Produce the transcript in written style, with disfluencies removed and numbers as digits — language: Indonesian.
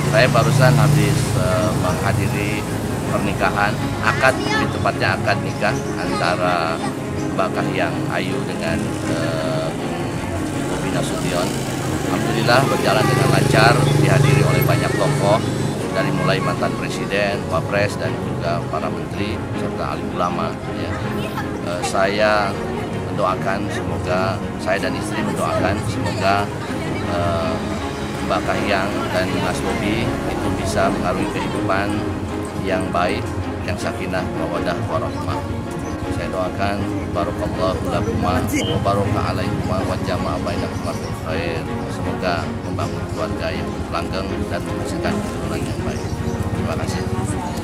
Saya barusan habis menghadiri pernikahan, lebih tepatnya akad nikah antara Mbak Kahiyang Ayu dengan Bobi Nasution. Alhamdulillah berjalan dengan lancar, dihadiri oleh banyak tokoh dari mulai mantan presiden, wapres, dan juga para menteri serta alim ulama. Ya. Saya mendoakan semoga, saya dan istri mendoakan semoga Mbak Kahiyang dan Mas Bobi itu bisa mengarungi kehidupan yang baik, yang sakinah, mawaddah, warahmah. Saya doakan barakallahu lakuma wa baraka alaikuma wa jama'a bainakuma bil khair. Semoga membangun keluarga yang langgeng dan menghasilkan keturunan yang baik. Terima kasih.